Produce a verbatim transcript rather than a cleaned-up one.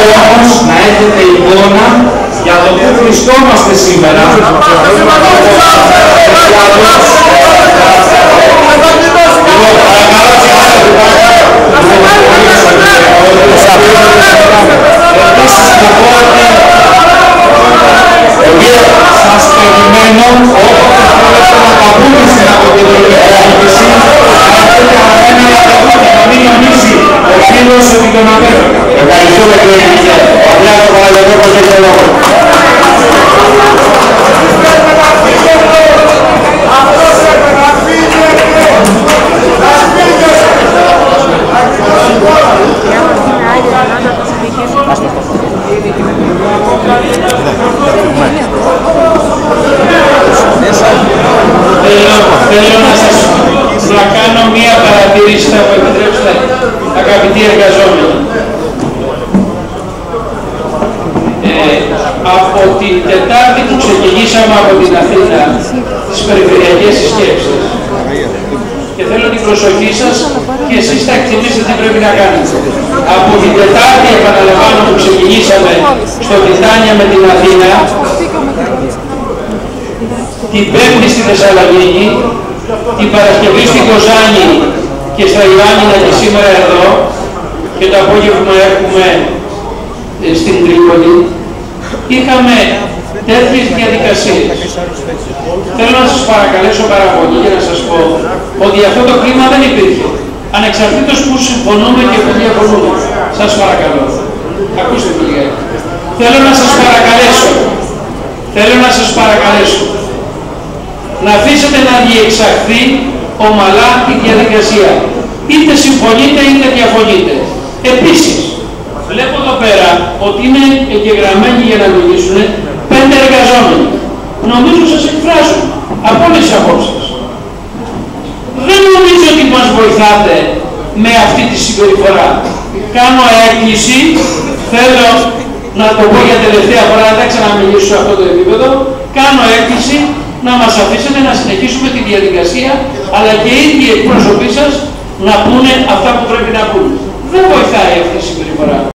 όμως να έχετε εικόνα για το που βρισκόμαστε σήμερα. Σας περιμένω όποτε θέλετε να τα πούμε στην αποτελεσματική διοίκηση, να έρθετε αμένα να τα πούμε, να μην νομίζει ο φίλος ότι τον απέφερα. Ευχαριστούμε κύριε Υπουργέ. Ο Αντρέας Παναγιωτόπουλος έχει το λόγο. Θέλω να σας να κάνω μία παρατήρηση, θα μου επιτρέψετε, αγαπητοί εργαζόμενοι. Ε, από την Τετάρτη που ξεκινήσαμε από την Αθήνα τις περιφερειακές συσκέψεις, και θέλω την προσοχή σας και εσείς θα εκτιμήσετε τι πρέπει να κάνετε. Από την Τετάρτη, επαναλαμβάνω, που ξεκινήσαμε στο Τιτάνια με την Αθήνα, την Πέμπτη στη Θεσσαλονίκη, την Παρασκευή στην Κοζάνη και στα Ιωάννινα και σήμερα εδώ, και το απόγευμα έχουμε στην Τρίπολη, είχαμε τέτοιες διαδικασίες. Θέλω να σας παρακαλέσω πάρα πολύ και να σας πω ότι αυτό το κλίμα δεν υπήρχε. Ανεξαρτήτως που συμφωνούμε και που διαφωνούμε. Σας παρακαλώ. Ακούστε με λιγάκι. Θέλω να σας παρακαλέσω. Θέλω να σας παρακαλέσω. Να αφήσετε να διεξαχθεί ομαλά η διαδικασία. Είτε συμφωνείτε είτε διαφωνείτε. Επίσης, βλέπω εδώ πέρα ότι είναι εγγεγραμμένοι για να μιλήσουν πέντε εργαζόμενοι. Νομίζω σας εκφράζουν από όλες τις απόψεις. Δεν νομίζω ότι μας βοηθάτε με αυτή τη συμπεριφορά. Κάνω έκκληση, θέλω να το πω για τελευταία φορά, δεν ξαναμιλήσω σε αυτό το επίπεδο, κάνω έκκληση να μας αφήσετε να συνεχίσουμε τη διαδικασία, αλλά και οι ίδιοι εκπρόσωποι σας να πούνε αυτά που πρέπει να πούνε. Δεν βοηθάει αυτή η συμπεριφορά.